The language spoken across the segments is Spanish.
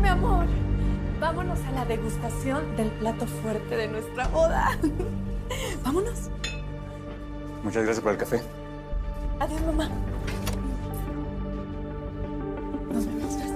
amor. Vámonos a la degustación del plato fuerte de nuestra boda. Vámonos. Muchas gracias por el café. Adiós, mamá. Nos vemos. Gracias.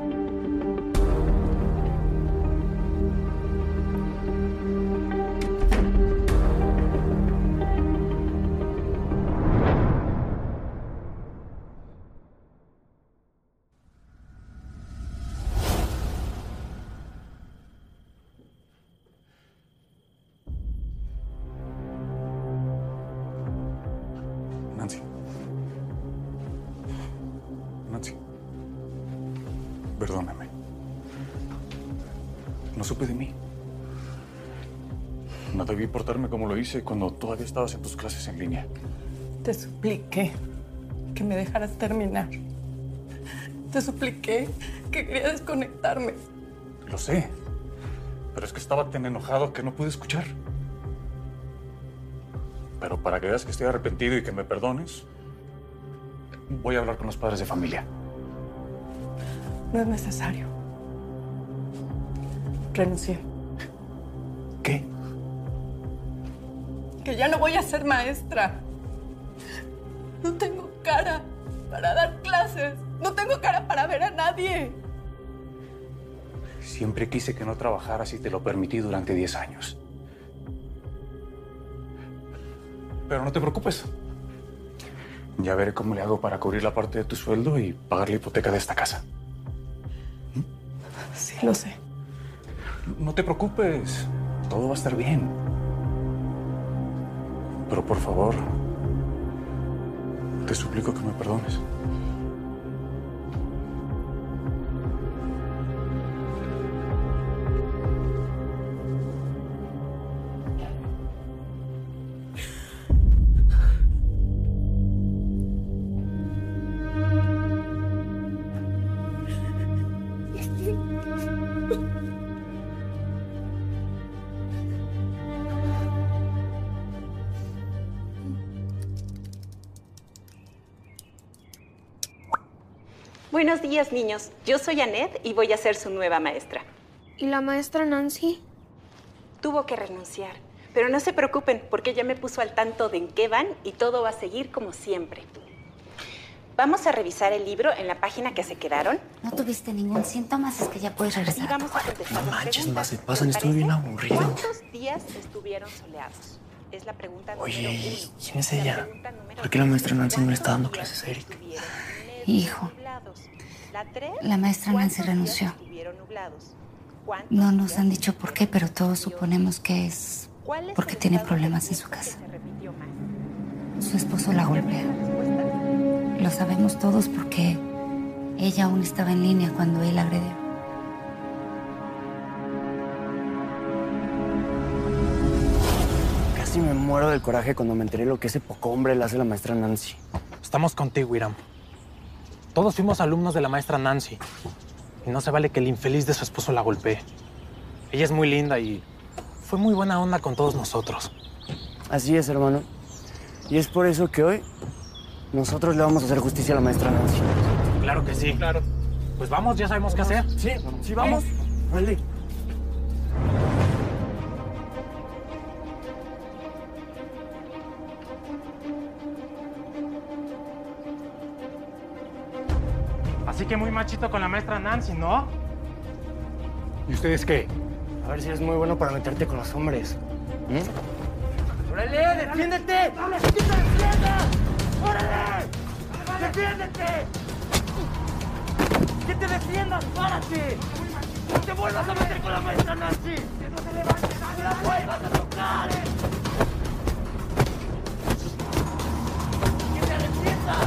Nancy. Nancy. Perdóname. No supe de mí. No debí portarme como lo hice cuando todavía estabas en tus clases en línea. Te supliqué que me dejaras terminar. Te supliqué que quería desconectarme. Lo sé. Pero es que estaba tan enojado que no pude escuchar. Pero para que veas que estoy arrepentido y que me perdones, voy a hablar con los padres de familia. No es necesario. Renuncié. ¿Qué? Que ya no voy a ser maestra. No tengo cara para dar clases. No tengo cara para ver a nadie. Siempre quise que no trabajaras y te lo permití durante 10 años. Pero no te preocupes. Ya veré cómo le hago para cubrir la parte de tu sueldo y pagar la hipoteca de esta casa. Sí, lo sé. No te preocupes. Todo va a estar bien. Pero por favor, te suplico que me perdones. Buenos días, niños. Yo soy Annette y voy a ser su nueva maestra. ¿Y la maestra Nancy? Tuvo que renunciar, pero no se preocupen porque ella me puso al tanto de en qué van y todo va a seguir como siempre. Vamos a revisar el libro en la página que se quedaron. ¿No tuviste ningún síntoma? Es que ya puedes regresar. Y vamos a contestar No las manches, preguntas. más se pasan, ¿Les estoy bien parece? aburrido. ¿Cuántos días estuvieron soleados? Es la pregunta número Oye, 1. ¿quién es La ella? pregunta número ¿Por qué la maestra 2, Nancy no le está dando ¿cuántos clases a días Eric? estuvieron negros Hijo, o nublados? La 3, la maestra Nancy ¿cuántos renunció. días estuvieron nublados? ¿Cuántos No nos días han dicho por qué, pero todos llovió? suponemos que es ¿Cuál es porque el tiene estado problemas de en su tiempo que casa. se repitió más? Su esposo la ¿Ya ven golpea. las respuestas? Lo sabemos todos porque ella aún estaba en línea cuando él agredió. Casi me muero del coraje cuando me enteré lo que ese poco hombre le hace a la maestra Nancy. Estamos contigo, Iram. Todos fuimos alumnos de la maestra Nancy. Y no se vale que el infeliz de su esposo la golpee. Ella es muy linda y fue muy buena onda con todos nosotros. Así es, hermano. Y es por eso que hoy nosotros le vamos a hacer justicia a la maestra Nancy. Claro que sí. Claro. Pues vamos, ya sabemos qué hacer. Sí, sí, vamos. Vale. Así que muy machito con la maestra Nancy, ¿no? ¿Y ustedes qué? A ver si eres muy bueno para meterte con los hombres. ¡Órale, defiéndete! ¡Dale, que te defiendas! ¡Órale! ¡Defiéndete! ¡Que te defiendas! ¡Párate! ¡No te vuelvas a meter con la maestra Nancy! ¡Que no te levantes! ¡No la vuelvas a tocar! ¡Que te defiendas!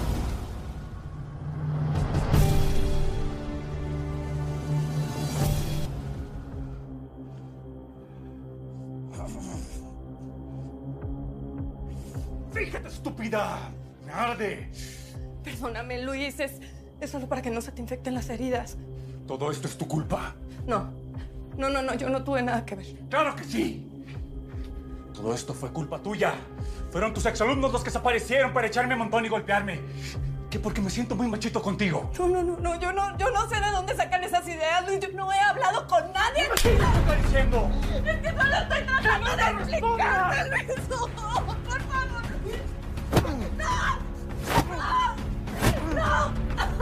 ¡Fíjate, estúpida! ¡Me arde! Perdóname, Luis. Es solo para que no se te infecten las heridas. Todo esto es tu culpa. No. No. Yo no tuve nada que ver. ¡Claro que sí! Todo esto fue culpa tuya. Fueron tus exalumnos los que se aparecieron para echarme un montón y golpearme. Que porque me siento muy machito contigo. No. Yo no sé de dónde sacan esas ideas, Yo no he hablado con nadie. ¿Qué estás diciendo? Es que solo estoy tratando de explicarte, Luis. Por favor. ¡No!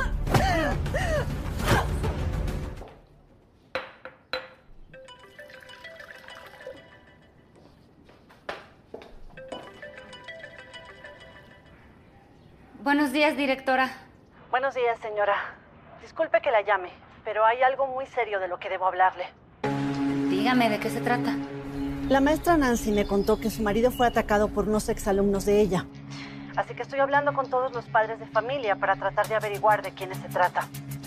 Buenos días, directora. Buenos días, señora. Disculpe que la llame, pero hay algo muy serio de lo que debo hablarle. Dígame, ¿de qué se trata? La maestra Nancy me contó que su marido fue atacado por unos exalumnos de ella. Así que estoy hablando con todos los padres de familia para tratar de averiguar de quiénes se trata.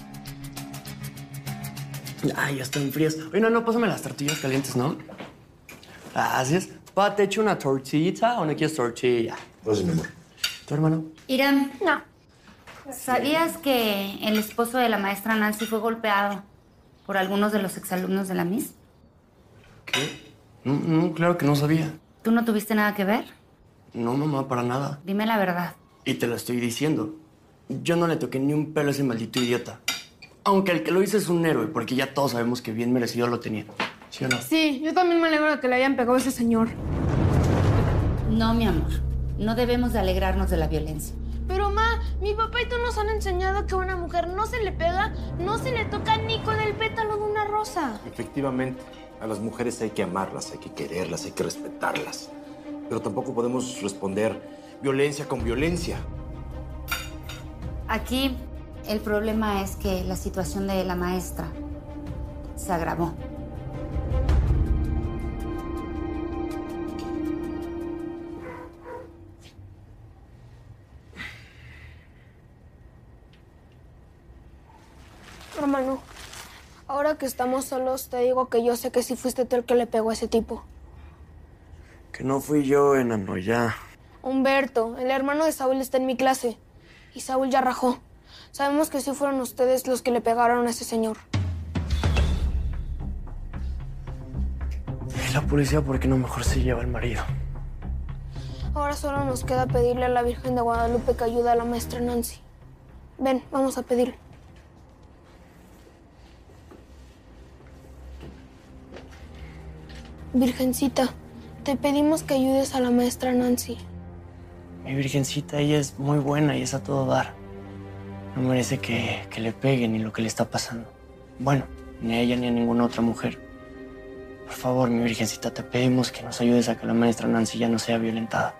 Ay, ya están frías. Oye, no, pásame las tortillas calientes, ¿no? Gracias. Pa, ¿te echo una tortillita o no quieres tortilla? Pues, mi amor. ¿Tu hermano? Irán. No. ¿Sabías que el esposo de la maestra Nancy fue golpeado por algunos de los exalumnos de la Miss? ¿Qué? No, claro que no sabía. ¿Tú no tuviste nada que ver? No, mamá, para nada. Dime la verdad. Y te lo estoy diciendo. Yo no le toqué ni un pelo a ese maldito idiota. Aunque el que lo hizo es un héroe, porque ya todos sabemos que bien merecido lo tenía. ¿Sí o no? Sí, yo también me alegro de que le hayan pegado a ese señor. No, mi amor. No debemos de alegrarnos de la violencia. Pero, ma, mi papá y tú nos han enseñado que a una mujer no se le pega, no se le toca ni con el pétalo de una rosa. Efectivamente, a las mujeres hay que amarlas, hay que quererlas, hay que respetarlas. Pero tampoco podemos responder violencia con violencia. Aquí el problema es que la situación de la maestra se agravó. Hermano, ahora que estamos solos, te digo que yo sé que sí fuiste tú el que le pegó a ese tipo. Que no fui yo, enano, ya. Humberto, el hermano de Saúl, está en mi clase. Y Saúl ya rajó. Sabemos que sí fueron ustedes los que le pegaron a ese señor. ¿Y la policía por qué no mejor se lleva al marido? Ahora solo nos queda pedirle a la Virgen de Guadalupe que ayude a la maestra Nancy. Ven, vamos a pedirle. Virgencita, te pedimos que ayudes a la maestra Nancy. Mi virgencita, ella es muy buena y es a todo dar. No merece que le peguen ni lo que le está pasando. Bueno, ni a ella ni a ninguna otra mujer. Por favor, mi virgencita, te pedimos que nos ayudes a que la maestra Nancy ya no sea violentada.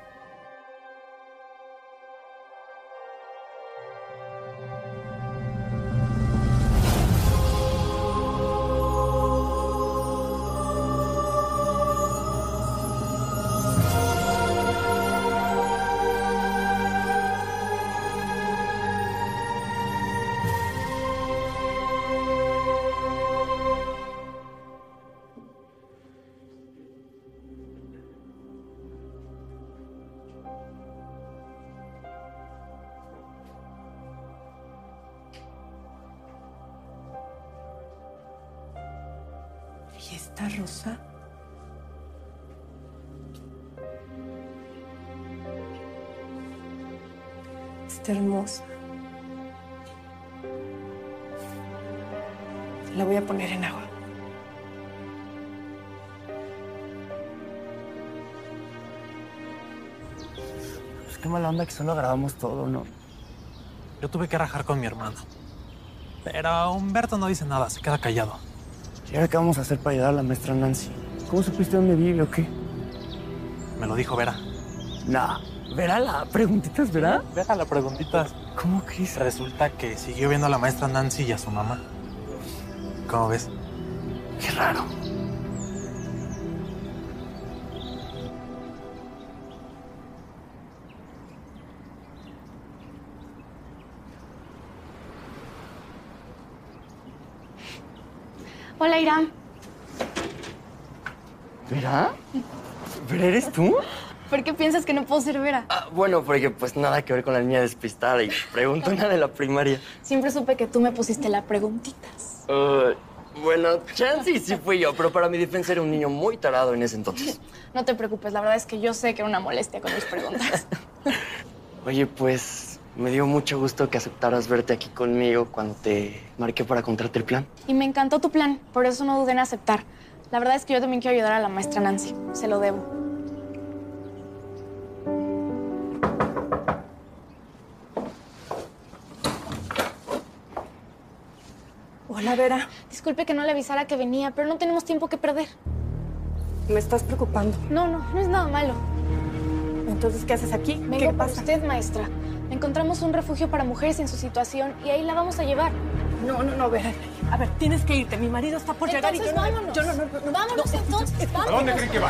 ¿Y esta rosa? Está hermosa. La voy a poner en agua. Pues qué mala onda que solo grabamos todo, ¿no? Yo tuve que rajar con mi hermano. Pero Humberto no dice nada, se queda callado. ¿Y ahora qué vamos a hacer para ayudar a la maestra Nancy? ¿Cómo supiste dónde vive o qué? Me lo dijo Vera. Nah, Vera, la preguntitas, ¿verdad? Vera, la preguntitas. ¿Cómo crees? Resulta que siguió viendo a la maestra Nancy y a su mamá. ¿Cómo ves? Qué raro. Hola, Irán. ¿Vera? ¿Vera eres tú? ¿Por qué piensas que no puedo ser Vera? Bueno, porque pues nada que ver con la niña despistada y pregunto una de la primaria. Siempre supe que tú me pusiste la preguntitas. Bueno, chance sí fui yo, pero para mi defensa era un niño muy tarado en ese entonces. No te preocupes, la verdad es que yo sé que era una molestia con mis preguntas. Oye, pues, Me dio mucho gusto que aceptaras verte aquí conmigo cuando te marqué para contarte el plan. Y me encantó tu plan, por eso no dudé en aceptar. La verdad es que yo también quiero ayudar a la maestra Nancy. Se lo debo. Hola, Vera. Disculpe que no le avisara que venía, pero no tenemos tiempo que perder. Me estás preocupando. No es nada malo. Entonces, ¿qué haces aquí? Vengo ¿Qué por pasa? usted, maestra. Encontramos un refugio para mujeres en su situación y ahí la vamos a llevar. No, Vera. A ver, tienes que irte. Mi marido está por llegar y yo vámonos. Vámonos, entonces, vámonos. ¿A dónde creen que van?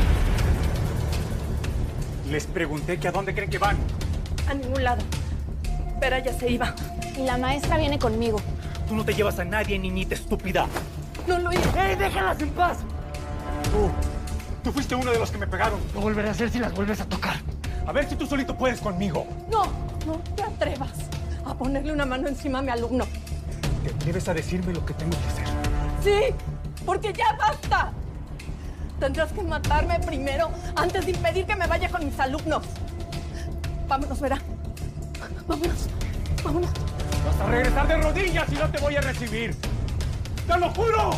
Les pregunté que a dónde creen que van. A ningún lado. Vera ya se iba. Y la maestra viene conmigo. Tú no te llevas a nadie, niñita estúpida. No lo hice. ¡Ey, déjalas en paz! Tú fuiste uno de los que me pegaron. Lo volveré a hacer si las vuelves a tocar. A ver si tú solito puedes conmigo. No te atrevas a ponerle una mano encima a mi alumno. Te atreves a decirme lo que tengo que hacer. Sí, porque ya basta. Tendrás que matarme primero antes de impedir que me vaya con mis alumnos. Vámonos, Vera. Vámonos. Vas a regresar de rodillas y no te voy a recibir. ¡Te lo juro!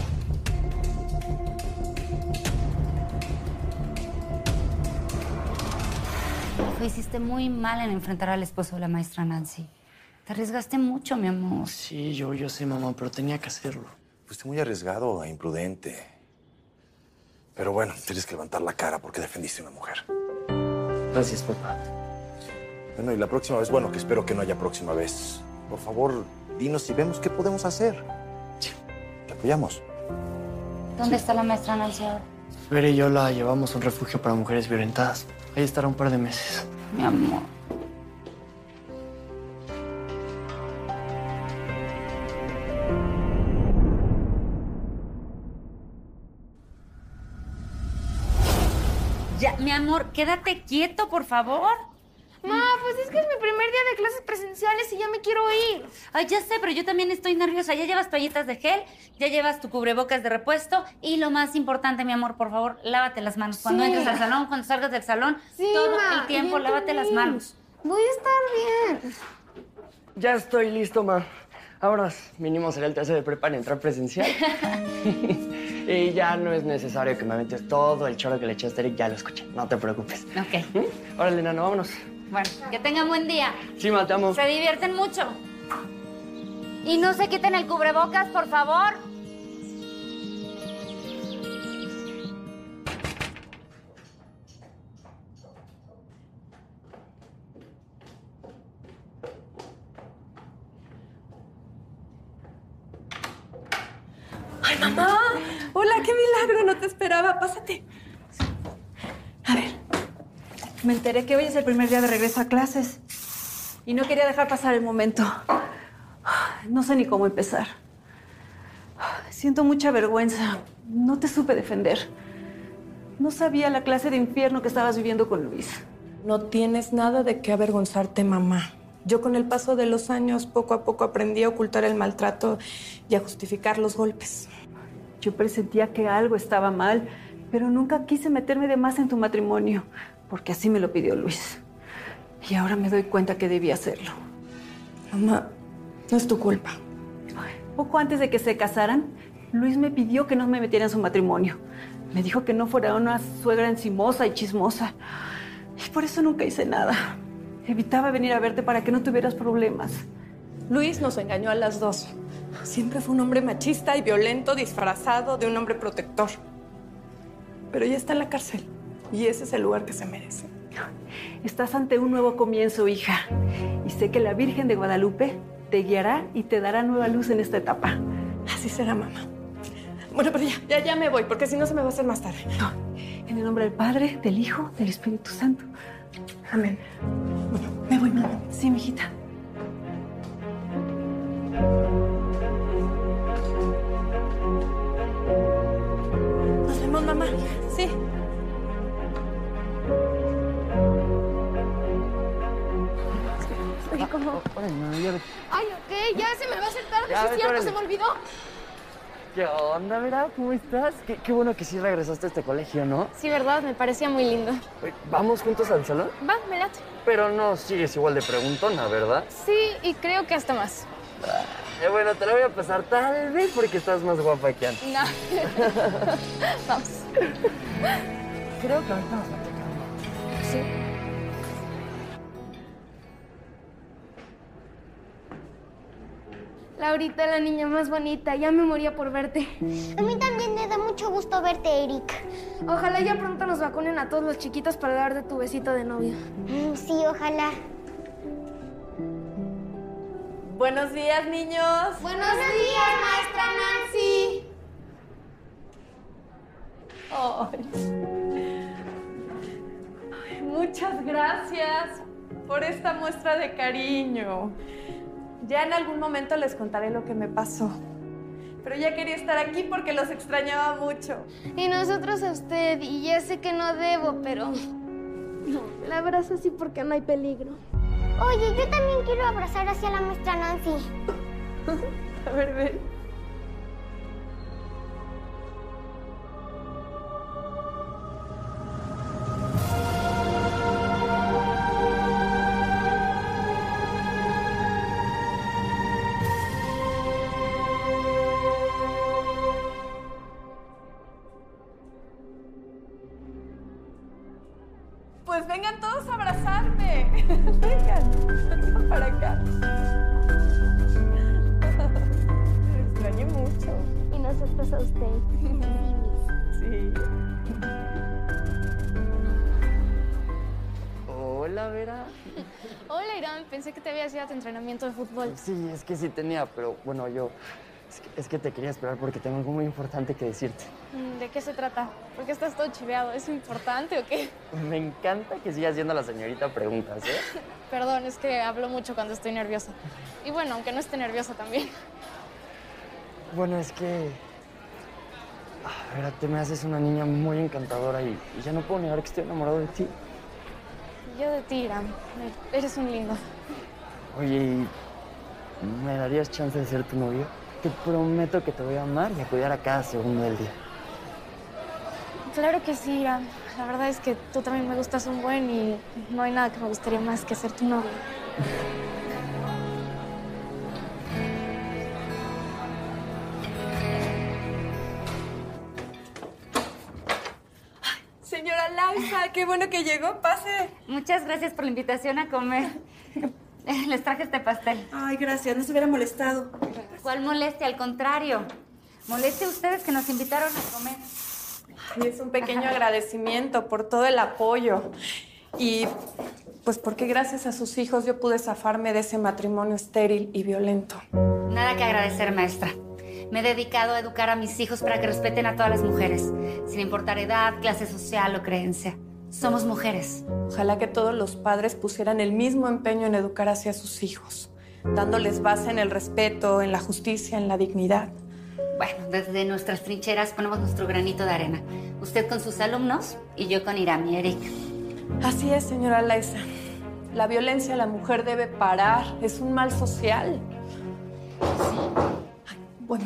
Hijo, hiciste muy mal en enfrentar al esposo de la maestra Nancy. Te arriesgaste mucho, mi amor. Sí, yo sé, mamá, pero tenía que hacerlo. Fuiste muy arriesgado e imprudente. Pero bueno, tienes que levantar la cara porque defendiste a una mujer. Gracias, papá. Bueno, y la próxima vez, bueno, que espero que no haya próxima vez. Por favor, dinos y vemos qué podemos hacer. Sí. Te apoyamos. ¿Dónde está la maestra Nancy ahora? Vera y yo la llevamos a un refugio para mujeres violentadas. Ahí estará un par de meses. Mi amor. Ya, mi amor, quédate quieto, por favor. Ma, pues es que es mi primer día de clases presenciales y ya me quiero ir. Ay, ya sé, pero yo también estoy nerviosa. Ya llevas toallitas de gel, ya llevas tu cubrebocas de repuesto y lo más importante, mi amor, por favor, lávate las manos. Cuando entres al salón, cuando salgas del salón, todo el tiempo lávate las manos. Voy a estar bien. Ya estoy listo, ma. Ahora mínimo será el tercero de prepa en entrar presencial. Y ya no es necesario que me metes todo el choro que le echaste a Eric. Ya lo escuché, no te preocupes. Ok. Órale, nano, vámonos. Bueno, que tengan buen día. Sí, ma, te amo. Se divierten mucho. Y no se quiten el cubrebocas, por favor. ¡Ay, mamá! Hola, qué milagro, no te esperaba. Pásate. A ver, me enteré que hoy es el primer día de regreso a clases y no quería dejar pasar el momento. No sé ni cómo empezar. Siento mucha vergüenza. No te supe defender. No sabía la clase de infierno que estabas viviendo con Luis. No tienes nada de qué avergonzarte, mamá. Yo con el paso de los años, poco a poco aprendí a ocultar el maltrato y a justificar los golpes. Yo presentía que algo estaba mal, pero nunca quise meterme de más en tu matrimonio, porque así me lo pidió Luis. Y ahora me doy cuenta que debía hacerlo. Mamá, no es tu culpa. Poco antes de que se casaran, Luis me pidió que no me metiera en su matrimonio. Me dijo que no fuera una suegra encimosa y chismosa. Y por eso nunca hice nada. Evitaba venir a verte para que no tuvieras problemas. Luis nos engañó a las dos. Siempre fue un hombre machista y violento, disfrazado de un hombre protector. Pero ya está en la cárcel. Y ese es el lugar que se merece. Estás ante un nuevo comienzo, hija. Y sé que la Virgen de Guadalupe te guiará y te dará nueva luz en esta etapa. Así será, mamá. Bueno, pero ya me voy, porque si no se me va a hacer más tarde. No. En el nombre del Padre, del Hijo, del Espíritu Santo. Amén. Bueno, me voy, mamá. Sí, mijita. Nos vemos, mamá. Sí. Oye, ¿cómo? Ay, ok, ya se me va a hacer tarde. Ya, ¿Sí es cierto? órale. ¿Se me olvidó? ¿Qué onda, Vera? ¿Cómo estás? Qué bueno que sí regresaste a este colegio, ¿no? Sí, ¿verdad? Me parecía muy lindo. Oye, ¿vamos juntos al salón? Va, me late. Pero no sigues igual de preguntona, ¿verdad? Sí, y creo que hasta más. Bueno, te lo voy a pasar tal vez porque estás más guapa que antes. No. Vamos. Creo que ahorita nos platicamos. Sí. Laurita, la niña más bonita. Ya me moría por verte. A mí también me da mucho gusto verte, Eric. Ojalá ya pronto nos vacunen a todos los chiquitos para darte tu besito de novio. Sí, ojalá. Buenos días, niños. Buenos días, maestra Nancy. Ay, muchas gracias por esta muestra de cariño. Ya en algún momento les contaré lo que me pasó. Pero ya quería estar aquí porque los extrañaba mucho. Y nosotros a usted. Y ya sé que no debo, pero... la abrazo así porque no hay peligro. Oye, yo también quiero abrazar hacia la maestra Nancy. A ver, ven. Pues vengan todos a abrazarme. Vengan para acá. Me extrañé mucho. Y nosotros a usted. Sí. Hola, Vera. Hola, Irán. Pensé que te habías ido a tu entrenamiento de fútbol. Sí, es que sí tenía, pero bueno, es que te quería esperar porque tengo algo muy importante que decirte. ¿De qué se trata? ¿Por qué estás todo chiveado? ¿Es importante o qué? Me encanta que sigas haciendo a la señorita preguntas, ¿eh? Perdón, es que hablo mucho cuando estoy nerviosa. Y bueno, aunque no esté nerviosa también. Bueno, es que... Vera, te me haces una niña muy encantadora y ya no puedo negar que estoy enamorado de ti. Yo de ti, Irán. Eres un lindo. Oye, ¿y ¿me darías chance de ser tu novio? Te prometo que te voy a amar y a cuidar a cada segundo del día. Claro que sí, Irán. La verdad es que tú también me gustas un buen y no hay nada que me gustaría más que ser tu novio. Señora Laisa, qué bueno que llegó. Pase. Muchas gracias por la invitación a comer. Les traje este pastel. Ay, gracias. No se hubiera molestado. ¿Cuál molestia? Al contrario. Moleste a ustedes que nos invitaron a comer. Ay, es un pequeño agradecimiento por todo el apoyo. Y pues porque gracias a sus hijos yo pude zafarme de ese matrimonio estéril y violento. Nada que agradecer, maestra. Me he dedicado a educar a mis hijos para que respeten a todas las mujeres, sin importar edad, clase social o creencia. Somos mujeres. Ojalá que todos los padres pusieran el mismo empeño en educar hacia sus hijos, dándoles base en el respeto, en la justicia, en la dignidad. Bueno, desde nuestras trincheras ponemos nuestro granito de arena. Usted con sus alumnos y yo con Irán y Eric. Así es, señora Laisa. La violencia a la mujer debe parar. Es un mal social. Ay, bueno.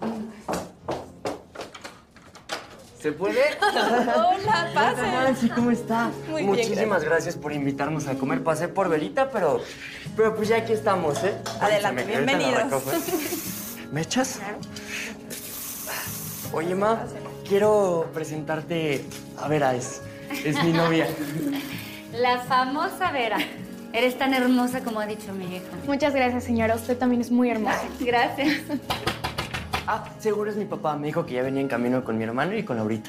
¿Se puede? Hola, pase. Nancy, ¿cómo está? Muy bien, Muchísimas gracias por invitarnos a comer. Pasé por Verita, pero pues ya aquí estamos, ¿eh? Adelante, Ahorita la bienvenidos. recojo, ¿eh? ¿Me echas? Claro. Oye, Ma, quiero presentarte a Vera, es mi novia. La famosa Vera. Eres tan hermosa como ha dicho mi hija. Muchas gracias, señora. Usted también es muy hermosa. Gracias. Ah, seguro es mi papá. Me dijo que ya venía en camino con mi hermano y con Laurita.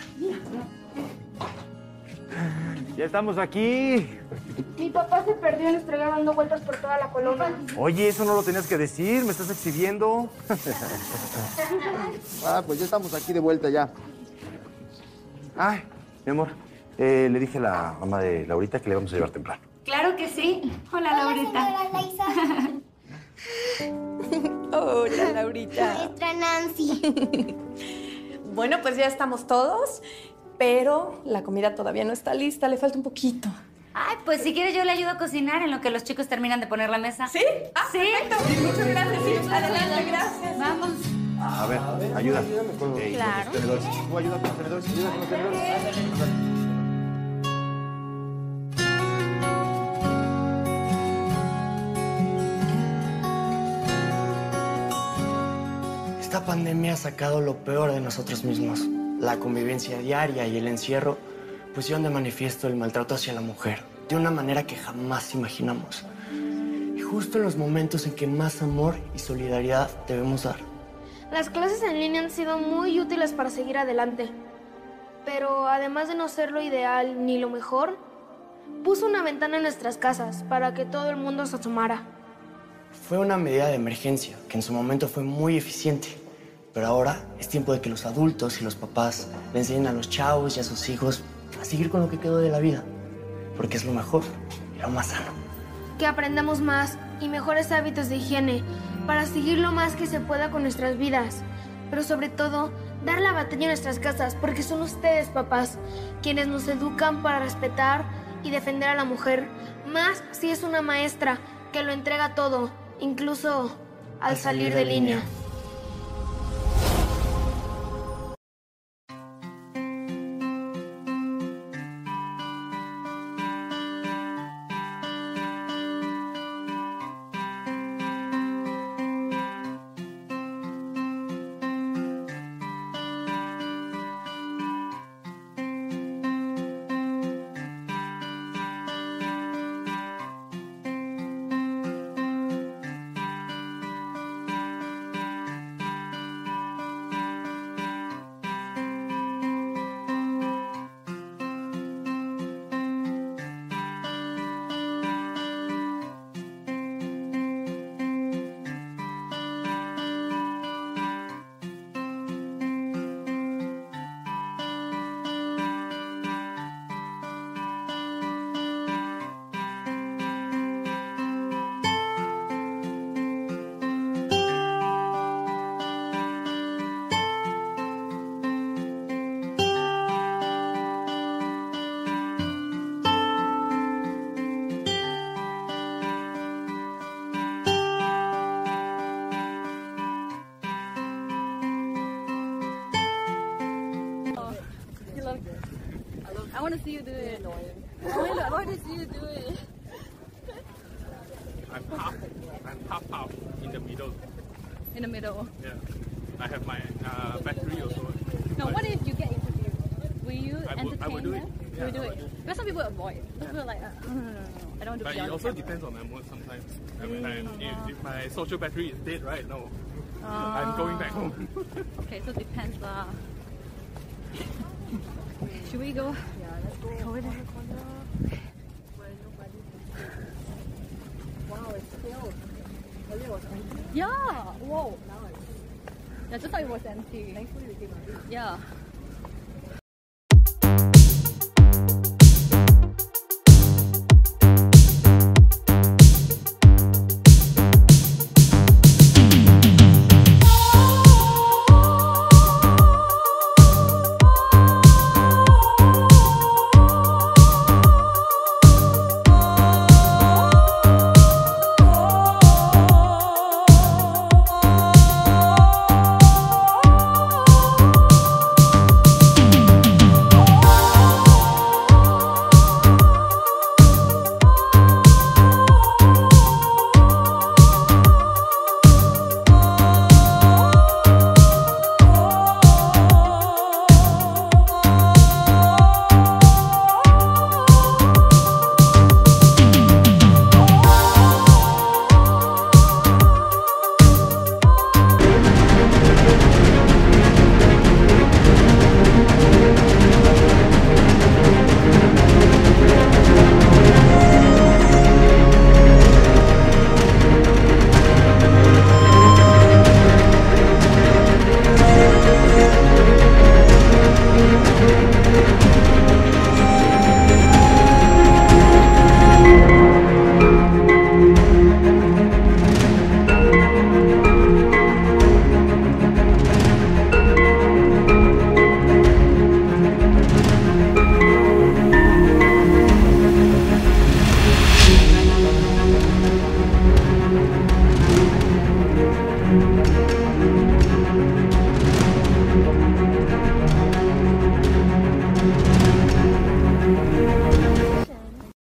Ya estamos aquí. Mi papá se perdió en estrella dando vueltas por toda la colonia. Oye, eso no lo tenías que decir. Me estás exhibiendo. Pues ya estamos aquí de vuelta ya. Ay, mi amor, le dije a la mamá de Laurita que le vamos a llevar temprano. Claro que sí. Hola, Laurita. Señora Laisa. Hola, Laurita. Maestra Nancy. Bueno, pues ya estamos todos, pero la comida todavía no está lista. Le falta un poquito. Ay, pues si quieres yo le ayudo a cocinar en lo que los chicos terminan de poner la mesa. ¿Sí? Ah, sí. Perfecto. Muchas gracias. Sí, adelante, gracias. Vamos. A ver, ayuda. Claro. Con los tenedores. Tú ayuda con los tenedores, ayuda con los tenedores. Esta pandemia ha sacado lo peor de nosotros mismos. La convivencia diaria y el encierro pusieron de manifiesto el maltrato hacia la mujer de una manera que jamás imaginamos. Y justo en los momentos en que más amor y solidaridad debemos dar. Las clases en línea han sido muy útiles para seguir adelante. Pero además de no ser lo ideal ni lo mejor, puso una ventana en nuestras casas para que todo el mundo se asomara. Fue una medida de emergencia que en su momento fue muy eficiente. Pero ahora es tiempo de que los adultos y los papás le enseñen a los chavos y a sus hijos a seguir con lo que quedó de la vida. Porque es lo mejor y lo más sano. Que aprendamos más y mejores hábitos de higiene para seguir lo más que se pueda con nuestras vidas. Pero sobre todo, dar la batalla en nuestras casas porque son ustedes, papás, quienes nos educan para respetar y defender a la mujer. Más si es una maestra que lo entrega todo, incluso al salir de línea. I want to see you do it. I want to see you do it. I'm half in the middle. In the middle. Yeah. I have my battery also. No, what if you get interviewed? Will you entertain I will do it. them? Yeah, You will do I will it. do it. Because some people avoid. Some people are like, no, I don't want to But be it on also camera. depends on my mood sometimes. If my social battery is dead, right? No. I'm going back home. Okay, so depends. Should we go? Yeah, let's go over there. Wow, it's filled. Earlier it was empty. Yeah. Whoa. Now it's. I just thought it was empty. Thankfully we came out. Yeah.